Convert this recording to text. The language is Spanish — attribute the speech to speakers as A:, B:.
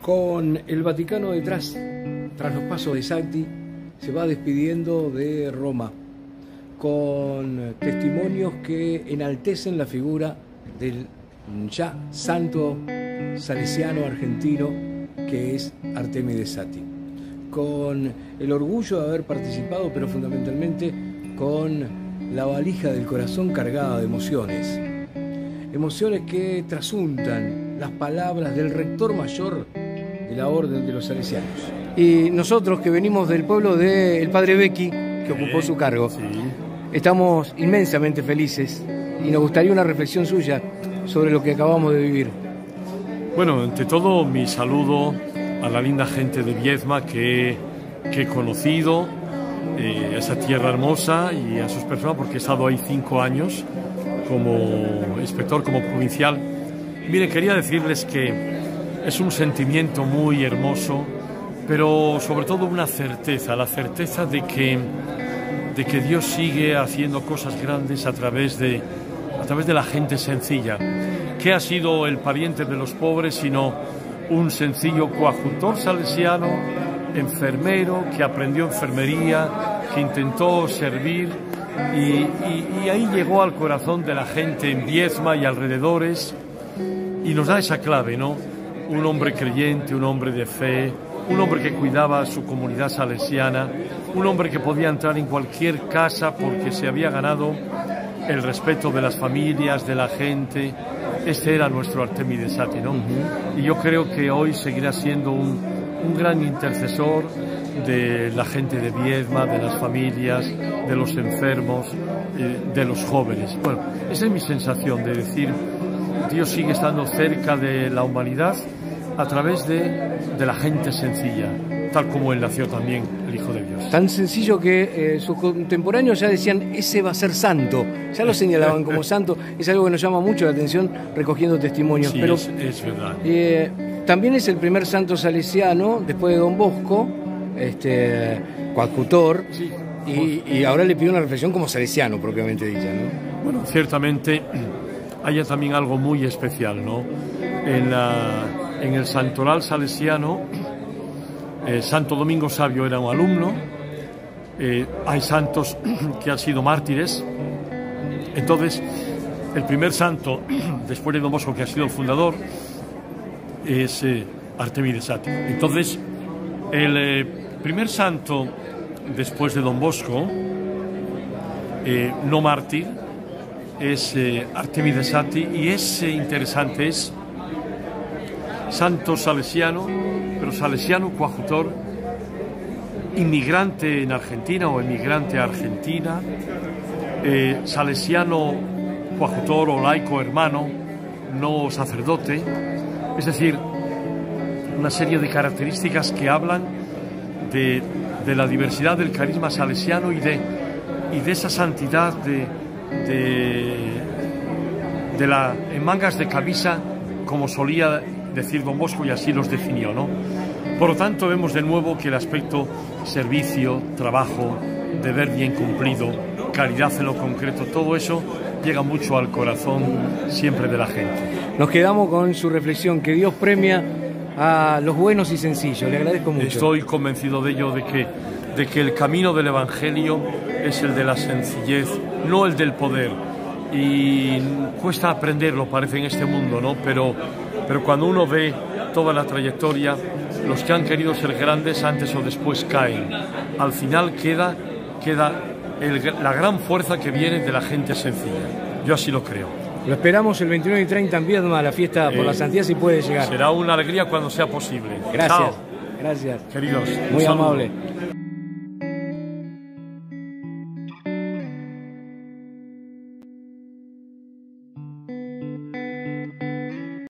A: Con el Vaticano detrás, tras los pasos de Satti, se va despidiendo de Roma, con testimonios que enaltecen la figura del ya santo salesiano argentino que es Artemide Satti, con el orgullo de haber participado, pero fundamentalmente con la valija del corazón cargada de emociones, emociones que trasuntan las palabras del rector mayor de la Orden de los Salesianos. Y nosotros que venimos del pueblo del Padre Becchi, que ocupó su cargo, estamos inmensamente felices y nos gustaría una reflexión suya sobre lo que acabamos de vivir.
B: Bueno, ante todo mi saludo a la linda gente de Viedma que he conocido, a esa tierra hermosa y a sus personas, porque he estado ahí 5 años como inspector, como provincial. Mire, quería decirles que es un sentimiento muy hermoso, pero sobre todo una certeza, la certeza de que Dios sigue haciendo cosas grandes a través de la gente sencilla, que ha sido el pariente de los pobres, sino un sencillo coadjutor salesiano, enfermero, que aprendió enfermería, que intentó servir y ahí llegó al corazón de la gente en Viedma y alrededores y nos da esa clave, ¿no? Un hombre creyente, un hombre de fe, un hombre que cuidaba a su comunidad salesiana, un hombre que podía entrar en cualquier casa porque se había ganado el respeto de las familias, de la gente. Este era nuestro Artemide Satti, ¿no? Y yo creo que hoy seguirá siendo un gran intercesor de la gente de Viedma, de las familias, de los enfermos, de los jóvenes. Bueno, esa es mi sensación de decir, Dios sigue estando cerca de la humanidad a través de la gente sencilla, tal como Él nació también, el Hijo de Dios.
A: Tan sencillo que sus contemporáneos ya decían, ese va a ser santo, ya lo señalaban como santo. Es algo que nos llama mucho la atención recogiendo testimonios.
B: Sí,
A: pero
B: es verdad.
A: También es el primer santo salesiano, después de Don Bosco, coadjutor,
B: Sí.
A: Y ahora le pido una reflexión como salesiano propiamente dicha, ¿no?
B: Bueno, ciertamente hay también algo muy especial, ¿no? En el santoral salesiano, Santo Domingo Savio era un alumno, hay santos que han sido mártires. Entonces, el primer santo, después de Don Bosco, que ha sido el fundador, es Artemide Satti. Entonces, el primer santo después de Don Bosco, no mártir, es Artemide Satti, y es interesante, es santo salesiano, pero salesiano coadjutor, inmigrante en Argentina o emigrante a Argentina, salesiano coadjutor o laico hermano, no sacerdote, es decir, una serie de características que hablan de la diversidad del carisma salesiano y de esa santidad en mangas de camisa, como solía decir Don Bosco, y así los definió, ¿no? Por lo tanto, vemos de nuevo que el aspecto servicio, trabajo, deber bien cumplido, caridad en lo concreto, todo eso llega mucho al corazón siempre de la gente.
A: Nos quedamos con su reflexión, que Dios premia a los buenos y sencillos. Le agradezco mucho.
B: Estoy convencido de ello, de que el camino del Evangelio es el de la sencillez, no el del poder. Y cuesta aprenderlo, parece, en este mundo, ¿no? Pero cuando uno ve toda la trayectoria, los que han querido ser grandes antes o después caen. Al final queda la gran fuerza que viene de la gente sencilla. Yo así lo creo.
A: Lo esperamos el 29 y 30 en Viedma, la fiesta por la santidad, si puede llegar.
B: Será una alegría cuando sea posible.
A: Gracias.
B: Chao.
A: Gracias.
B: Queridos.
A: Muy amable.